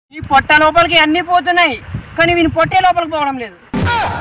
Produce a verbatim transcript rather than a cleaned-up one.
ఈ పొట్ట లోపలికి అన్ని పోతున్నాయి, కానీ వీని పొట్టే లోపలికి పోవడం లేదు.